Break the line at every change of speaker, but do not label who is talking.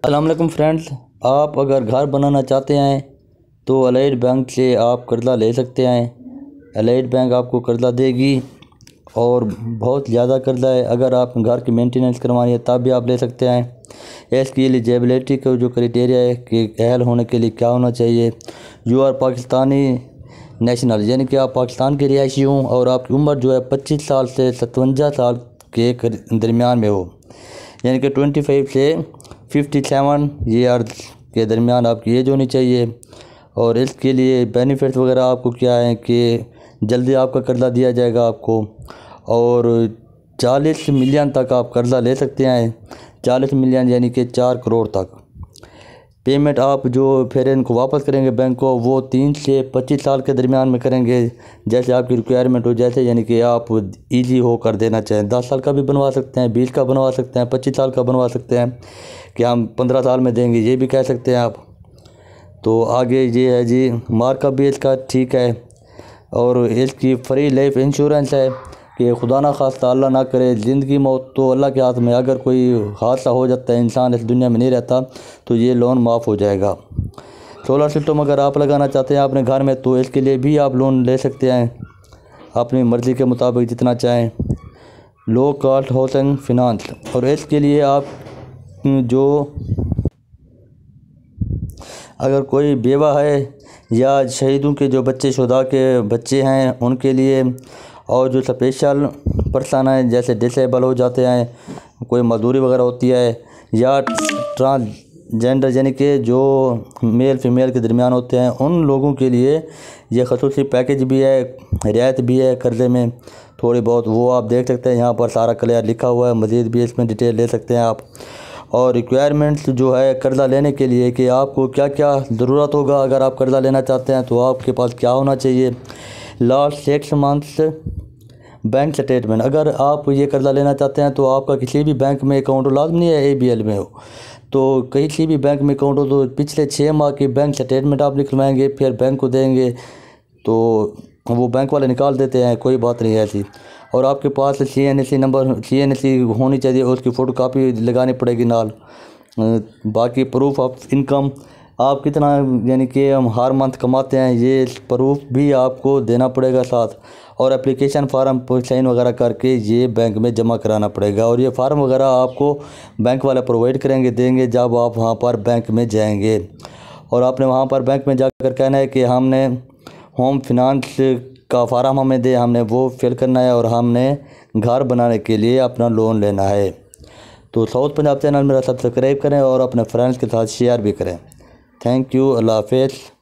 अस्सलाम वालेकुम फ्रेंड्स, आप अगर घर बनाना चाहते हैं तो अलाइड बैंक से आप कर्ज़ा ले सकते हैं। अलाइड बैंक आपको कर्ज़ा देगी और बहुत ज़्यादा कर्ज़ा है। अगर आप घर की मेंटेनेंस करवानी है तब भी आप ले सकते हैं। इसकी एलिजिबिलिटी का जो क्राइटेरिया है कि अहल होने के लिए क्या होना चाहिए, यू आर पाकिस्तानी नेशनल, यानी कि आप पाकिस्तान के रिहायशी हों और आपकी उम्र जो है 25 साल से 57 साल के दरमियान में हो, यानी कि 25 से 57 ईयर के दरमियान आपकी एज होनी चाहिए। और इसके लिए बेनिफिट्स वगैरह आपको क्या है कि जल्दी आपका कर्ज़ा दिया जाएगा आपको, और 40 मिलियन तक आप कर्ज़ा ले सकते हैं। 40 मिलियन यानी कि 4 करोड़ तक। पेमेंट आप जो फिर इनको वापस करेंगे बैंक को, वो 3 से 25 साल के दरमियान में करेंगे, जैसे आपकी रिक्वायरमेंट हो, जैसे यानी कि आप इजी हो कर देना चाहें। 10 साल का भी बनवा सकते हैं, 20 का बनवा सकते हैं, 25 साल का बनवा सकते हैं कि हम 15 साल में देंगे, ये भी कह सकते हैं आप। तो आगे ये है जी, मार्कअप भी इसका ठीक है, और इसकी फ्री लाइफ इंश्योरेंस है कि खुदा ना खास्ता अल्लाह ना करे, ज़िंदगी मौत तो अल्लाह के हाथ में, अगर कोई हादसा हो जाता है, इंसान इस दुनिया में नहीं रहता, तो ये लोन माफ़ हो जाएगा। सोलर सिस्टम अगर आप लगाना चाहते हैं अपने घर में तो इसके लिए भी आप लोन ले सकते हैं अपनी मर्ज़ी के मुताबिक जितना चाहें। लो कॉस्ट हाउसिंग फिनांस, और इसके लिए आप जो अगर कोई बेवा है या शहीदों के जो बच्चे, शुहदा के बच्चे हैं, उनके लिए, और जो स्पेशल पर्सन है जैसे डिसेबल हो जाते हैं, कोई मजदूरी वगैरह होती है, या ट्रांसजेंडर यानी कि जो मेल फीमेल के दरमियान होते हैं, उन लोगों के लिए ये खसूसी पैकेज भी है, रियायत भी है कर्ज़े में थोड़ी बहुत, वो आप देख सकते हैं। यहाँ पर सारा क्लियर लिखा हुआ है, मज़ीद भी इसमें डिटेल ले सकते हैं आप। और रिक्वायरमेंट्स जो है कर्ज़ा लेने के लिए कि आपको क्या क्या ज़रूरत होगा अगर आप कर्ज़ा लेना चाहते हैं, तो आपके पास क्या होना चाहिए। लास्ट 6 मंथ्स बैंक स्टेटमेंट, अगर आप ये कर्ज़ा लेना चाहते हैं तो आपका किसी भी बैंक में अकाउंट हो, लाजमी है ABL में हो, तो किसी भी बैंक में अकाउंट हो तो पिछले 6 माह की बैंक स्टेटमेंट आप निकलवाएंगे, फिर बैंक को देंगे तो वो बैंक वाले निकाल देते हैं, कोई बात नहीं है ऐसी। और आपके पास CNSE नंबर, CNSE होनी चाहिए, उसकी फ़ोटो कापी लगानी पड़ेगी नाल। बाकी प्रूफ ऑफ इनकम, आप कितना यानी कि हम हर मंथ कमाते हैं, ये प्रूफ भी आपको देना पड़ेगा साथ। और एप्लीकेशन फार्म पर साइन वगैरह करके ये बैंक में जमा कराना पड़ेगा, और ये फार्म वगैरह आपको बैंक वाले प्रोवाइड करेंगे, देंगे जब आप वहाँ पर बैंक में जाएंगे। और आपने वहाँ पर बैंक में जाकर कहना है कि हमने होम फिनांस का फार्म हमें दे, हमने वो फिल करना है, और हमने घर बनाने के लिए अपना लोन लेना है। तो साउथ पंजाब चैनल मेरा सब्सक्राइब करें और अपने फ्रेंड्स के साथ शेयर भी करें। थैंक यू, अल्लाह हाफ़िज़।